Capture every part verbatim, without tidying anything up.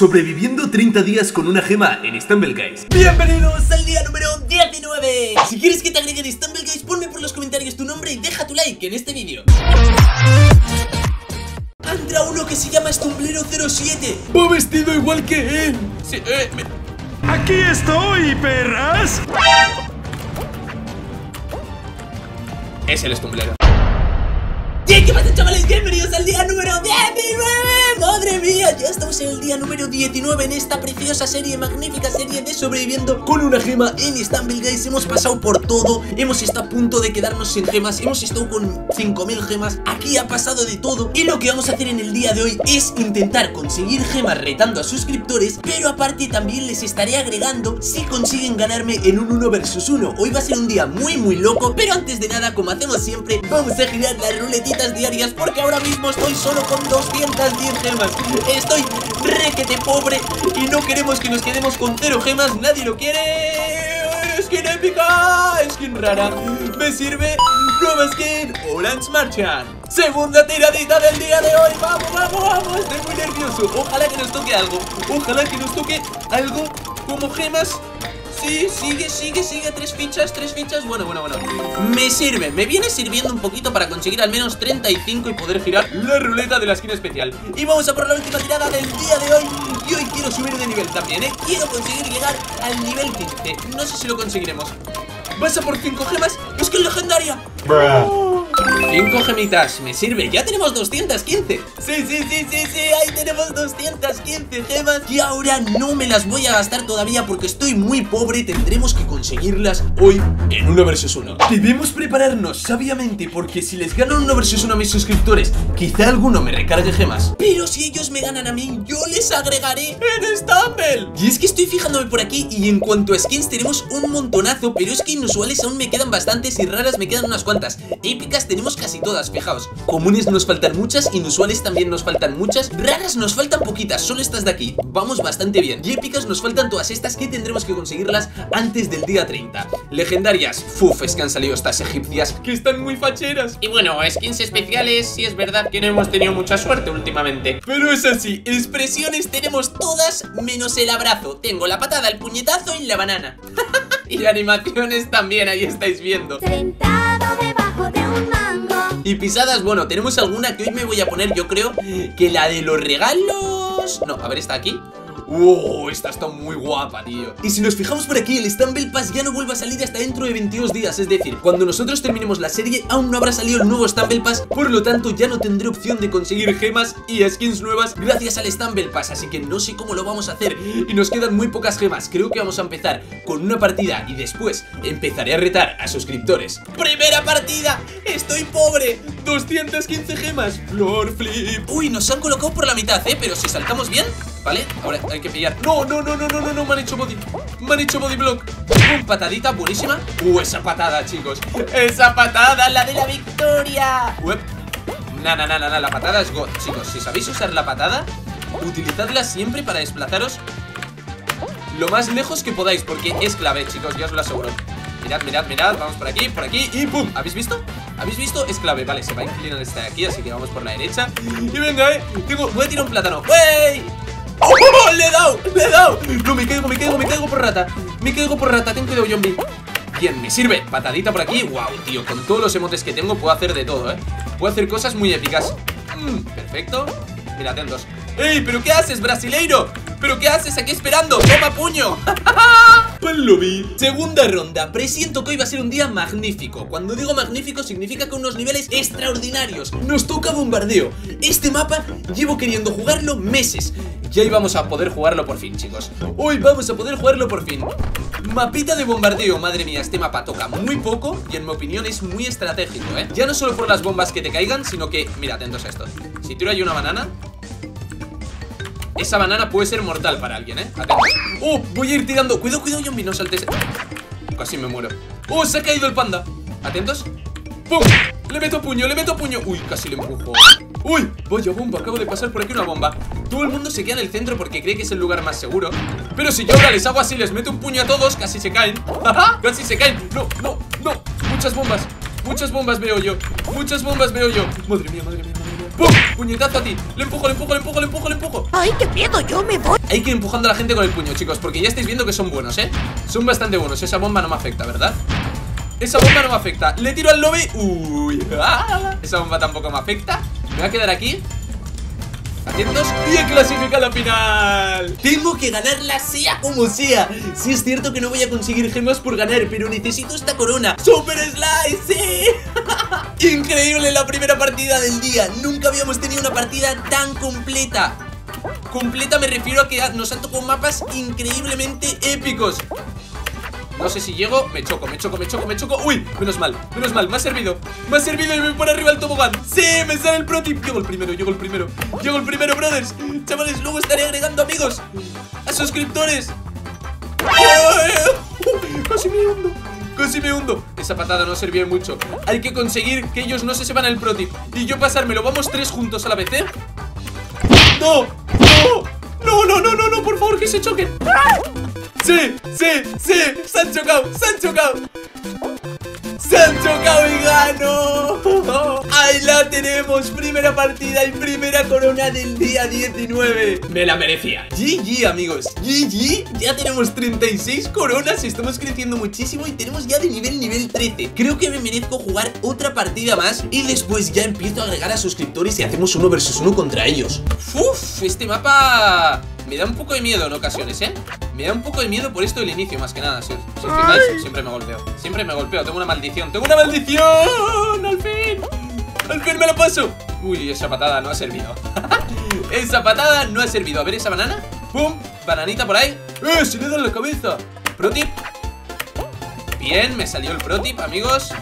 Sobreviviendo treinta días con una gema en Stumble Guys. Bienvenidos al día número diecinueve. Si quieres que te agreguen Stumble Guys, ponme por los comentarios tu nombre y deja tu like en este vídeo. Entra uno que se llama Stumblero cero siete. Va vestido igual que él. Sí, eh, me... ¡Aquí estoy, perras! Es el Stumblero. ¿Y qué pasa, chavales? Bienvenidos al día número diecinueve. Madre mía, ya estamos en el día número diecinueve en esta preciosa serie, magnífica serie de sobreviviendo con una gema en Stumble Guys. Hemos pasado por todo, hemos estado a punto de quedarnos sin gemas, hemos estado con cinco mil gemas, aquí ha pasado de todo. Y lo que vamos a hacer en el día de hoy es intentar conseguir gemas retando a suscriptores, pero aparte también les estaré agregando si consiguen ganarme en un uno versus uno. Hoy va a ser un día muy muy loco, pero antes de nada, como hacemos siempre, vamos a girar las ruletitas diarias, porque ahora mismo estoy solo con doscientas diez gemas. Estoy requete pobre y no queremos que nos quedemos con cero gemas. Nadie lo quiere. Skin épica, skin rara. Me sirve nueva skin Orange Marchand. Segunda tiradita del día de hoy. Vamos, vamos, vamos. Estoy muy nervioso. Ojalá que nos toque algo. Ojalá que nos toque algo como gemas. Sí, sigue, sigue, sigue, tres fichas, tres fichas, bueno, bueno, bueno. Me sirve, me viene sirviendo un poquito para conseguir al menos treinta y cinco y poder girar la ruleta de la skin especial. Y vamos a por la última tirada del día de hoy. Y hoy quiero subir de nivel también, ¿eh? Quiero conseguir llegar al nivel quince. No sé si lo conseguiremos. ¿Vas a por cinco gemas? ¡Es que es legendaria! Oh. cinco gemitas, me sirve, ya tenemos doscientas quince. Sí, sí, sí, sí, sí, ahí tenemos doscientas quince gemas. Y ahora no me las voy a gastar todavía porque estoy muy pobre. Tendremos que conseguirlas hoy en uno versus uno. Debemos prepararnos sabiamente, porque si les gano un uno versus uno a mis suscriptores, quizá alguno me recargue gemas. Pero si ellos me ganan a mí, yo les agregaré en Stumble. Y es que estoy fijándome por aquí y en cuanto a skins tenemos un montonazo, pero es que inusuales aún me quedan bastantes y raras me quedan unas cuantas. Épicas tenemos casi todas, fijaos. Comunes nos faltan muchas, inusuales también nos faltan muchas, raras nos faltan poquitas, solo estas de aquí. Vamos bastante bien. Y épicas nos faltan todas estas que tendremos que conseguirlas antes del día treinta. Legendarias, fuf, es que han salido estas egipcias que están muy facheras. Y bueno, skins especiales, sí es verdad que no hemos tenido mucha suerte últimamente, pero es así. Expresiones tenemos todas menos el abrazo. Tengo la patada, el puñetazo y la banana. Y animaciones también, ahí estáis viendo. Sentado debajo de un mango. Y pisadas, bueno, tenemos alguna que hoy me voy a poner, yo creo que la de los regalos. No, a ver, está aquí. ¡Wow! Esta está muy guapa, tío. Y si nos fijamos por aquí, el Stumble Pass ya no vuelve a salir hasta dentro de veintidós días. Es decir, cuando nosotros terminemos la serie, aún no habrá salido el nuevo Stumble Pass. Por lo tanto, ya no tendré opción de conseguir gemas y skins nuevas gracias al Stumble Pass. Así que no sé cómo lo vamos a hacer. Y nos quedan muy pocas gemas. Creo que vamos a empezar con una partida y después empezaré a retar a suscriptores. ¡Primera partida! ¡Estoy pobre! doscientas quince gemas. Floor flip. Uy, nos han colocado por la mitad, ¿eh? Pero si saltamos bien, ¿vale? Ahora hay que pillar. No, no, no, no, no, no, no, me han hecho body. Me han hecho body block. Un patadita buenísima. Uh, esa patada, chicos. Esa patada, la de la victoria. Uep. Na, na, na, na, na, la patada es god, chicos. Si sabéis usar la patada, utilizadla siempre para desplazaros lo más lejos que podáis, porque es clave, chicos, ya os lo aseguro. Mirad, mirad, mirad, vamos por aquí, por aquí y ¡pum! ¿Habéis visto? ¿Habéis visto? Es clave, vale, se va a inclinar esta de aquí, así que vamos por la derecha. Y venga, eh, tengo, voy a tirar un plátano. ¡Wey! ¡Oh! ¡Le he dado! ¡Le he dado! No, me caigo, me caigo, me caigo por rata. Me caigo por rata, ten cuidado, zombie. Bien, me sirve, patadita por aquí. Wow, tío, con todos los emotes que tengo puedo hacer de todo, eh. Puedo hacer cosas muy épicas. mm, Perfecto. Mira, atentos. ¡Ey! ¿Pero qué haces, brasileiro? ¿Pero qué haces aquí esperando? ¡Toma puño! Pues lo vi. Segunda ronda. Presiento que hoy va a ser un día magnífico. Cuando digo magnífico significa que unos niveles extraordinarios. Nos toca bombardeo. Este mapa llevo queriendo jugarlo meses. Y hoy vamos a poder jugarlo por fin, chicos. Hoy vamos a poder jugarlo por fin. Mapita de bombardeo. Madre mía, este mapa toca muy poco y en mi opinión es muy estratégico, ¿eh? Ya no solo por las bombas que te caigan, sino que, mira, atentos a esto. Si tiro ahí una banana, esa banana puede ser mortal para alguien, ¿eh? Atentos. ¡Oh! Voy a ir tirando. Cuidado, cuidado, zombie, no saltes. Casi me muero. ¡Oh! Se ha caído el panda. Atentos. ¡Pum! Le meto puño, le meto puño. Uy, casi le empujo. Uy, vaya bomba, acabo de pasar por aquí una bomba. Todo el mundo se queda en el centro porque cree que es el lugar más seguro. Pero si yo ahora les hago así, les meto un puño a todos, casi se caen. ¡Ajá! Casi se caen. No, no, no. Muchas bombas. Muchas bombas veo yo. Muchas bombas veo yo. Madre mía, madre mía, madre mía. ¡Pum! Puñetazo a ti. Le empujo, le empujo, le empujo, le empujo, le empujo. ¡Ay, qué miedo! ¡Yo me voy! Hay que ir empujando a la gente con el puño, chicos, porque ya estáis viendo que son buenos, ¿eh? Son bastante buenos. Esa bomba no me afecta, ¿verdad? Esa bomba no me afecta. Le tiro al lobby. Uy, ¡ah! Esa bomba tampoco me afecta. Me voy a quedar aquí. Atentos. Y he clasificado a la final. Tengo que ganarla sea como sea. Sí es cierto que no voy a conseguir gemas por ganar, pero necesito esta corona. ¡Super Slice! ¡Sí! Increíble la primera partida del día. Nunca habíamos tenido una partida tan completa. Completa me refiero a que nos han tocado mapas increíblemente épicos. No sé si llego, me choco, me choco, me choco, me choco. Uy, menos mal, menos mal, me ha servido. Me ha servido y me voy por arriba el tobogán. Sí, me sale el pro tip. Llego el primero, llego el primero. Llego el primero, brothers. Chavales, luego estaré agregando amigos, a suscriptores. ¡Ay! Casi me hundo, casi me hundo. Esa patada no servía mucho. Hay que conseguir que ellos no se sepan el pro tip y yo pasármelo. Vamos tres juntos a la vez, ¿eh? ¡No! ¡No! ¡No, no, no, no, no! ¡Por favor, que se choquen! ¡Sí! ¡Sí! ¡Sí! ¡Se han chocado! ¡Se han chocado! ¡Se han chocado y gano! ¡Ahí la tenemos! Primera partida y primera corona del día diecinueve. Me la merecía. G G, amigos. G G. Ya tenemos treinta y seis coronas. Estamos creciendo muchísimo y tenemos ya de nivel nivel trece. Creo que me merezco jugar otra partida más y después ya empiezo a agregar a suscriptores y hacemos uno versus uno contra ellos. Uf, este mapa me da un poco de miedo en ocasiones, ¿eh? Me da un poco de miedo por esto del inicio, más que nada. Si, si os fijáis, siempre me golpeo. Siempre me golpeo, tengo una maldición. ¡Tengo una maldición! ¡Al fin! ¡Al fin me lo paso! Uy, esa patada no ha servido. Esa patada no ha servido. A ver esa banana. ¡Pum! Bananita por ahí. ¡Eh! Se le da en la cabeza. Pro tip. Bien, me salió el pro tip, amigos.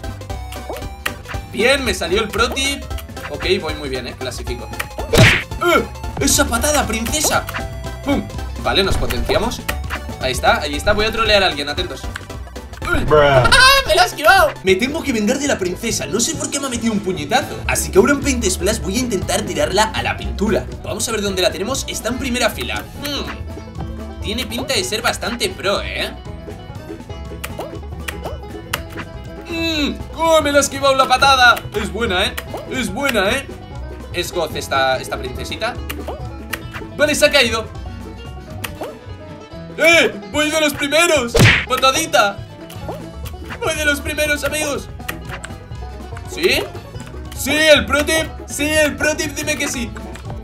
Bien, me salió el pro tip. Ok, voy muy bien, eh, clasifico. Clasifico. ¡Eh! ¡Esa patada, princesa! ¡Pum! Vale, nos potenciamos. Ahí está, ahí está, voy a trolear a alguien, atentos. ¡Ah! ¡Me lo has esquivado! Me tengo que vengar de la princesa. No sé por qué me ha metido un puñetazo. Así que ahora en Paint Splash voy a intentar tirarla a la pintura. Vamos a ver dónde la tenemos. Está en primera fila. hmm. Tiene pinta de ser bastante pro, ¿eh? Mm. ¡Oh, me la ha esquivado la patada! Es buena, ¿eh? Es buena, ¿eh? Es Goth esta, esta princesita. Vale, se ha caído. ¡Eh! ¡Voy de los primeros! ¡Patadita! ¡Voy de los primeros, amigos! ¿Sí? ¡Sí, el pro tip! ¡Sí, el pro tip! Dime que sí.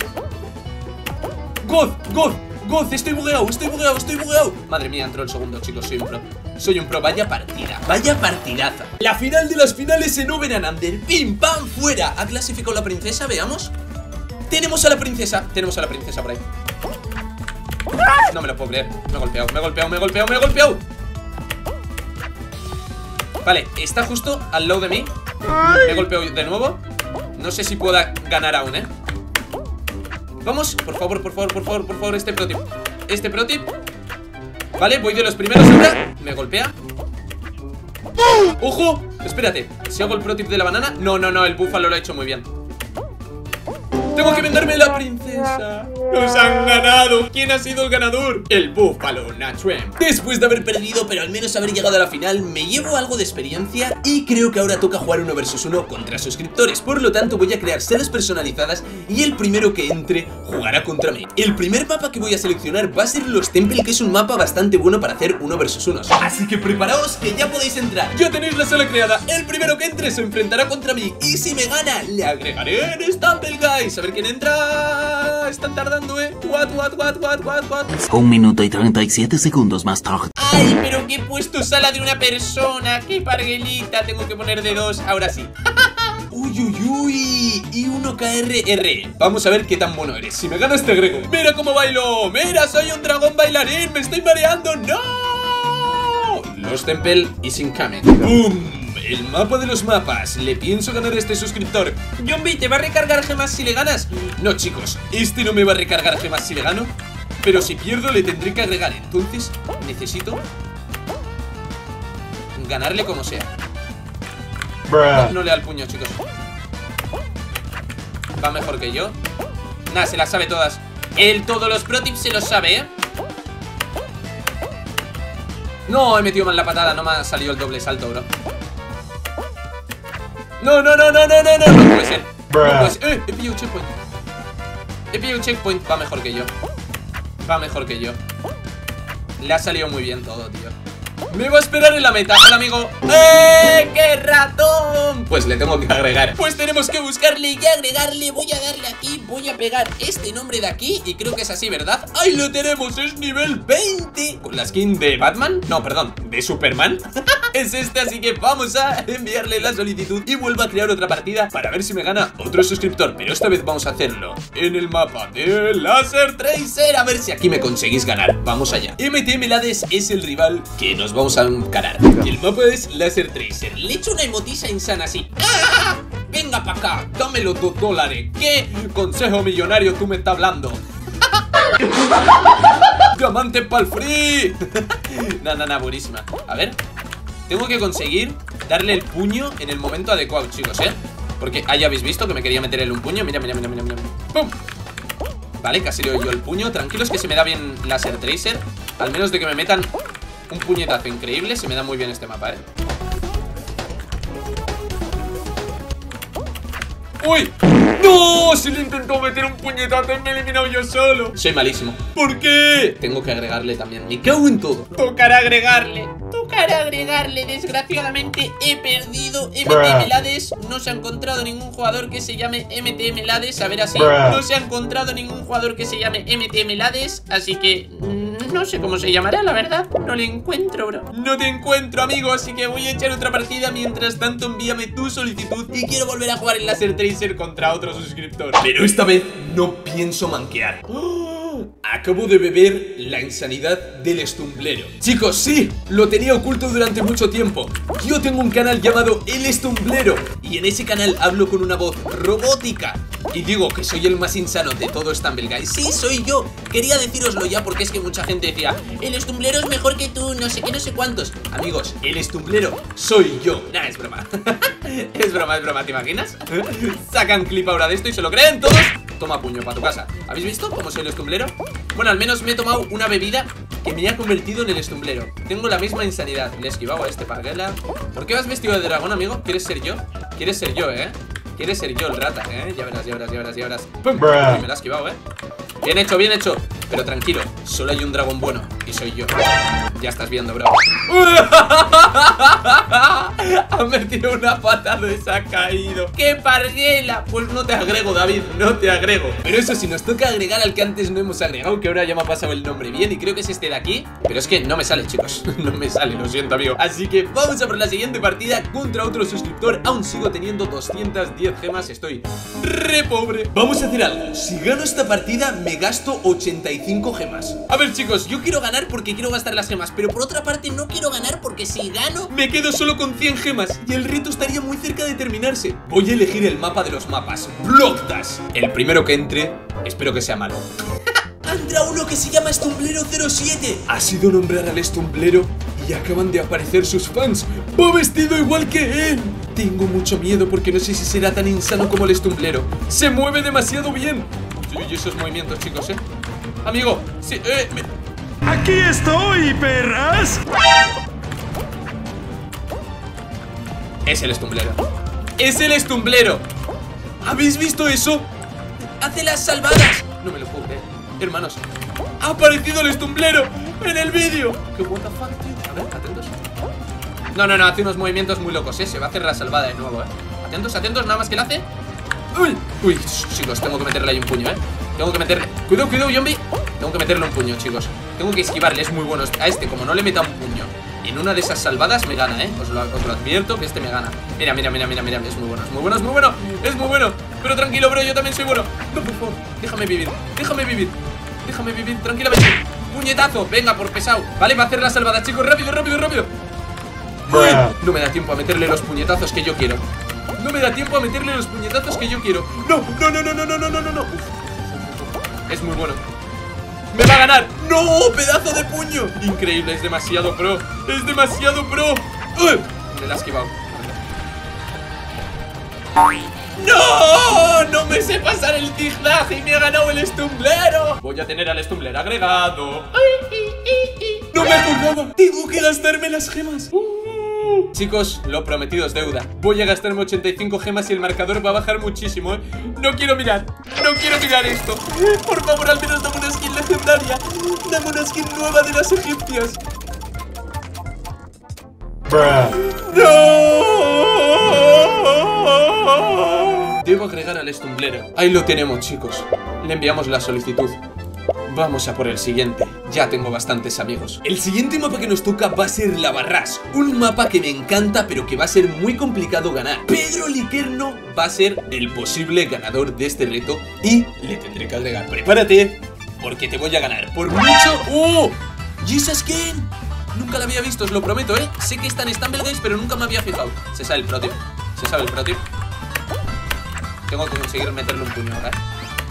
¡Goth! ¡Goth! ¡Goth! Estoy bugueado, estoy bugueado, estoy bugueado. Madre mía, entró el segundo, chicos. Soy un pro. Soy un pro. Vaya partida. Vaya partidaza. La final de las finales en Over Under. ¡Pim, pam! ¡Fuera! ¿Ha clasificado la princesa? Veamos. Tenemos a la princesa. Tenemos a la princesa por ahí. No me lo puedo creer. Me he golpeado, me he golpeado, me he golpeado, me he golpeado. Vale, está justo al lado de mí. Me he golpeado de nuevo. No sé si pueda ganar aún, ¿eh? Vamos, por favor, por favor, por favor, por favor. Este pro tip. Este pro tip. Vale, voy de los primeros ahora. Me golpea. ¡Ojo! Espérate, si hago el pro tip de la banana. No, no, no, el búfalo lo ha hecho muy bien. Tengo que venderme la princesa. Nos han ganado. ¿Quién ha sido el ganador? El búfalo Nachwem. Después de haber perdido, pero al menos haber llegado a la final, me llevo algo de experiencia y creo que ahora toca jugar uno versus uno contra suscriptores. Por lo tanto voy a crear salas personalizadas y el primero que entre jugará contra mí. El primer mapa que voy a seleccionar va a ser Los Temple, que es un mapa bastante bueno para hacer uno versus uno. Así que preparaos que ya podéis entrar. Ya tenéis la sala creada. El primero que entre se enfrentará contra mí y si me gana, le agregaré en Stumble, guys. A ver quién entra. Están tardando, eh. What, what, what, what, what, what. Un minuto y treinta y siete segundos más tarde. Ay, pero que he puesto sala de una persona. Qué parguelita. Tengo que poner de dos. Ahora sí. Uy, uy, uy. Y uno K R R. Vamos a ver qué tan bueno eres. Si me ganas te agrego. Mira cómo bailo. Mira, soy un dragón bailarín. Me estoy mareando. ¡No! Los Temple is incoming. ¡Bum! El mapa de los mapas. Le pienso ganar a este suscriptor. Yombi, ¿te va a recargar gemas si le ganas? No, chicos, este no me va a recargar gemas si le gano. Pero si pierdo le tendré que agregar. Entonces necesito ganarle como sea. No, no le da el puño, chicos. Va mejor que yo. Nah, se las sabe todas. Él todos los pro tips se los sabe, ¿eh? No, he metido mal la patada. No me ha salido el doble salto, bro. No, no, no, no, no, no, no, no puede ser. No, pues, eh, he pillado un checkpoint. He pillado un checkpoint. Va mejor que yo. Va mejor que yo. Le ha salido muy bien todo, tío. Me va a esperar en la meta. Hola, amigo. ¡Eh! ¡Qué ratón! Pues le tengo que agregar. Pues tenemos que buscarle y agregarle. Voy a darle aquí. Voy a pegar este nombre de aquí. Y creo que es así, ¿verdad? ¡Ahí lo tenemos! Es nivel veinte. Con la skin de Batman. No, perdón. De Superman. Es este, así que vamos a enviarle la solicitud. Y vuelvo a crear otra partida para ver si me gana otro suscriptor. Pero esta vez vamos a hacerlo en el mapa de Laser Tracer. A ver si aquí me conseguís ganar. Vamos allá. M T M Lades es el rival que nos vamos a encarar. Y el mapa es Laser Tracer. Le echo una emotisa insana así. ¡Ah! Venga pa' acá, dame los dos dólares. ¿Qué consejo millonario tú me estás hablando? ¡Diamante pa'l free! No, no, no, buenísima. A ver, tengo que conseguir darle el puño en el momento adecuado, chicos, ¿eh? Porque, ah, ya habéis visto que me quería meterle un puño. Mira, mira, mira, mira, mira. ¡Pum! Vale, casi le doy yo el puño. Tranquilos que se me da bien Laser Tracer. Al menos de que me metan un puñetazo increíble. Se me da muy bien este mapa, ¿eh? ¡Uy! ¡No! Si le intentó meter un puñetazo y me he eliminado yo solo. Soy malísimo. ¿Por qué? Tengo que agregarle también. Me cago en todo. Tocará agregarle. Tocará agregarle. Desgraciadamente he perdido. M T M Lades. No se ha encontrado ningún jugador que se llame M T M Lades. A ver así. No se ha encontrado ningún jugador que se llame M T M Lades. Así que no sé cómo se llamará, la verdad. No le encuentro, bro. No te encuentro, amigo. Así que voy a echar otra partida. Mientras tanto, envíame tu solicitud. Y quiero volver a jugar en Laser Tracer contra otro suscriptor. Pero esta vez no pienso manquear. Acabo de beber la insanidad del estumblero. Chicos, sí, lo tenía oculto durante mucho tiempo. Yo tengo un canal llamado El Estumblero. Y en ese canal hablo con una voz robótica. Y digo que soy el más insano de todo Stumble Guys. Sí, soy yo. Quería decíroslo ya porque es que mucha gente decía: el estumblero es mejor que tú, no sé qué, no sé cuántos. Amigos, el estumblero soy yo. Nah, es broma. Es broma, es broma, ¿te imaginas? Sacan clip ahora de esto y se lo creen todos. Toma puño para tu casa. ¿Habéis visto cómo soy el estumblero? Bueno, al menos me he tomado una bebida que me ha convertido en el estumblero. Tengo la misma insanidad. Le he esquivado a este parguela. ¿Por qué vas vestido de dragón, amigo? ¿Quieres ser yo? ¿Quieres ser yo, eh? ¿Quieres ser yo el rata, eh? Ya verás, ya verás, ya verás, ya verás. ¡Pum! Uy, me la he esquivado, eh. Bien hecho, bien hecho. Pero tranquilo, solo hay un dragón bueno y soy yo. Ya estás viendo, bro. Ha metido una patada y se ha caído. ¡Qué parguela! Pues no te agrego, David, no te agrego. Pero eso sí, nos toca agregar al que antes no hemos agregado, que ahora ya me ha pasado el nombre bien. Y creo que es este de aquí. Pero es que no me sale, chicos. No me sale, lo siento, amigo. Así que vamos a por la siguiente partida contra otro suscriptor. Aún sigo teniendo doscientas diez gemas. Estoy re pobre. Vamos a hacer algo. Si gano esta partida, me gasto ochenta y cinco gemas. A ver, chicos, yo quiero ganar porque quiero gastar las gemas, pero por otra parte no quiero ganar porque si gano me quedo solo con cien gemas y el reto estaría muy cerca de terminarse. Voy a elegir el mapa de los mapas, Block Dash. El primero que entre, espero que sea malo. Entra uno que se llama Estumblero cero siete. Ha sido nombrar al Estumblero y acaban de aparecer sus fans. Va vestido igual que él. Tengo mucho miedo porque no sé si será tan insano como el Estumblero. Se mueve demasiado bien. Y esos movimientos, chicos, eh. Amigo, sí, eh me... ¡Aquí estoy, perras! Es el estumblero. Es el estumblero. ¿Habéis visto eso? Hace las salvadas. No me lo puedo creer. Hermanos, ha aparecido el estumblero en el vídeo. ¿Qué what the fuck, tío? A ver, atentos. No, no, no, hace unos movimientos muy locos, eh. Se va a hacer la salvada de nuevo, eh. Atentos, atentos, nada más que la hace. Uy, uy, chicos, tengo que meterle ahí un puño, eh. Tengo que meterle... Cuidado, cuidado, zombie. Tengo que meterle un puño, chicos. Tengo que esquivarle, es muy bueno. A este, como no le meta un puño en una de esas salvadas, me gana, ¿eh? Os lo, os lo advierto que este me gana. Mira, mira, mira, mira, mira. Es muy bueno, es muy bueno, es muy bueno. Es muy bueno. Pero tranquilo, bro, yo también soy bueno. No, por favor, déjame vivir. Déjame vivir. Déjame vivir tranquilamente. Puñetazo, venga, por pesado. Vale, va a hacer la salvada, chicos. Rápido, rápido, rápido. Uy, no me da tiempo a meterle los puñetazos que yo quiero. No me da tiempo a meterle los puñetazos que yo quiero. No, no, no, no, no, no, no, no, no. Uf. Es muy bueno. ¡Me va a ganar! ¡No! ¡Pedazo de puño! Increíble, es demasiado pro. ¡Es demasiado pro! ¡Uh! Me la ha esquivado. ¡No! ¡No me sé pasar el zigzag y me ha ganado el estumblero! Voy a tener al estumblero agregado. ¡No me acordaba! ¡Tengo que gastarme las gemas! Uh. Chicos, lo prometido es deuda. Voy a gastarme ochenta y cinco gemas y el marcador va a bajar muchísimo, ¿eh? No quiero mirar, no quiero mirar esto. Por favor, al menos dame una skin legendaria. Dame una skin nueva de las egipcias. ¡No! Debo agregar al estumblero. Ahí lo tenemos, chicos. Le enviamos la solicitud. Vamos a por el siguiente. Ya tengo bastantes amigos. El siguiente mapa que nos toca va a ser La Barras. Un mapa que me encanta, pero que va a ser muy complicado ganar. Pedro Liquerno va a ser el posible ganador de este reto y le tendré que agregar. Prepárate, porque te voy a ganar. Por mucho... ¡Oh! ¿Y esa skin? Nunca la había visto, os lo prometo, ¿eh? Sé que está en Stumbleguys, pero nunca me había fijado. Se sabe el pro tip. Se sabe el pro tip. Tengo que conseguir meterle un puño ahora, ¿eh?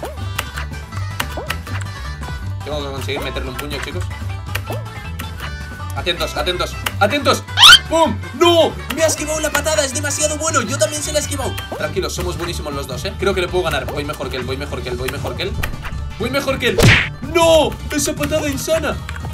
Tengo que conseguir meterle un puño, chicos. Atentos, atentos, atentos. ¡Pum! ¡No! Me ha esquivado la patada, es demasiado bueno. Yo también se la he esquivado. Tranquilos, somos buenísimos los dos, ¿eh? Creo que le puedo ganar. Voy mejor que él, voy mejor que él, voy mejor que él. Voy mejor que él. ¡No! ¡Esa patada insana!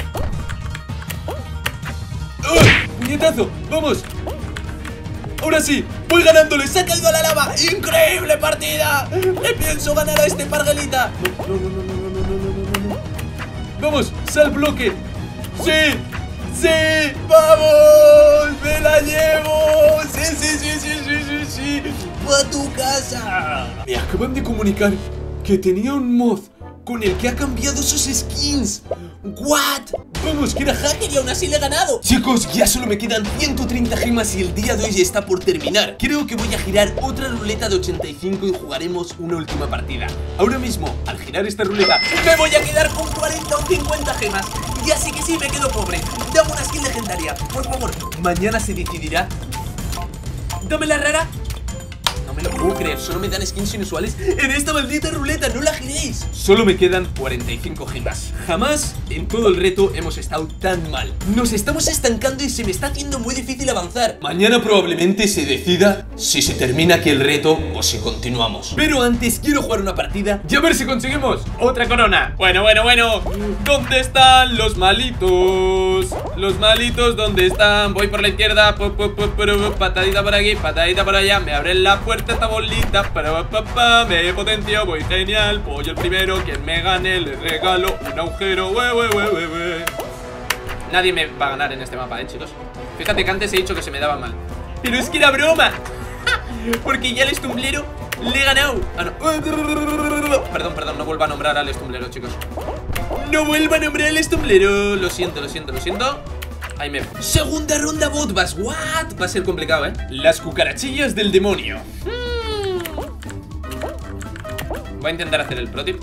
¡Uh! ¡Puñetazo! ¡Vamos! Ahora sí, voy ganándole, se ha caído a la lava. ¡Increíble partida! Le pienso ganar a este parguelita. No, no, no, no, no, no, no, no, no. Vamos, sal bloque. ¡Sí! ¡Sí! ¡Vamos! ¡Me la llevo! ¡Sí, sí, sí, sí, sí, sí, sí! ¡A tu casa! Me acaban de comunicar que tenía un mod con el que ha cambiado sus skins. ¿What? Vamos, que era hacker y aún así le he ganado. Chicos, ya solo me quedan ciento treinta gemas y el día de hoy está por terminar. Creo que voy a girar otra ruleta de ochenta y cinco y jugaremos una última partida. Ahora mismo, al girar esta ruleta, me voy a quedar con cuarenta o cincuenta gemas. Y así que sí, me quedo pobre. Dame una skin legendaria, por favor. Mañana se decidirá. Dame la rara. No me lo puedo creer, solo me dan skins inusuales en esta maldita ruleta, no la giréis. Solo me quedan cuarenta y cinco gemas. Jamás en todo el reto hemos estado tan mal. Nos estamos estancando y se me está haciendo muy difícil avanzar. Mañana probablemente se decida si se termina aquí el reto o si continuamos. Pero antes quiero jugar una partida y a ver si conseguimos otra corona. Bueno, bueno, bueno. ¿Dónde están los malitos? Los malitos, ¿dónde están? Voy por la izquierda, patadita por aquí, patadita por allá. Me abren la puerta esta bolita, para pa, pa, me potencio, voy genial. Voy el primero, quien me gane le regalo un agujero. We, we, we, we, we. Nadie me va a ganar en este mapa, eh, chicos. Fíjate que antes he dicho que se me daba mal, pero es que era broma. Porque ya el estumblero le he ganado. Ah, no. Perdón, perdón, no vuelva a nombrar al estumblero, chicos. No vuelva a nombrar al estumblero. Lo siento, lo siento, lo siento. Ahí me... Segunda ronda botbas. What? Va a ser complicado, ¿eh? Las cucarachillas del demonio. hmm. Voy a intentar hacer el pro tip.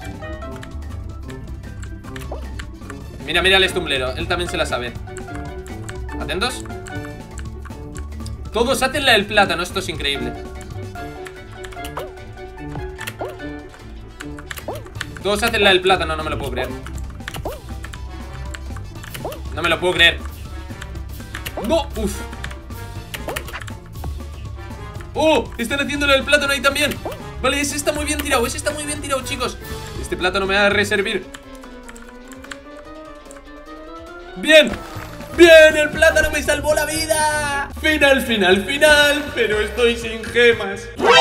Mira, mira el estumblero. Él también se la sabe. Atentos. Todos hacen la del plátano. Esto es increíble. Todos hacen la del plátano. No me lo puedo creer. No me lo puedo creer. No, uff. Oh, están haciéndolo del plátano ahí también. Vale, ese está muy bien tirado. Ese está muy bien tirado, chicos. Este plátano me va a reservir. Bien. Bien, el plátano me salvó la vida. Final, final, final. Pero estoy sin gemas.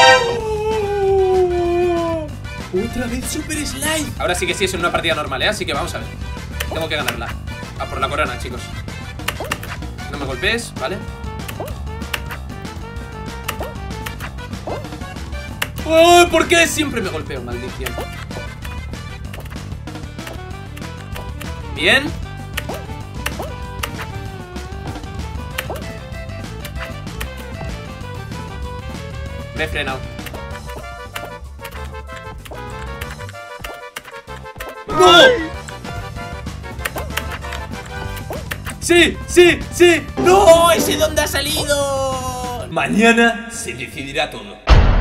¡Oh! Otra vez Super Slime. Ahora sí que sí es una partida normal, ¿eh? Así que vamos a ver. Tengo que ganarla. A por la corona, chicos. No me golpees, ¿vale? ¡Oh! ¿Por qué siempre me golpeo? Maldición. Bien. Me he frenado. ¡No! ¡Sí! ¡Sí! ¡Sí! ¡No! ¡Ese dónde ha salido! Mañana se decidirá todo.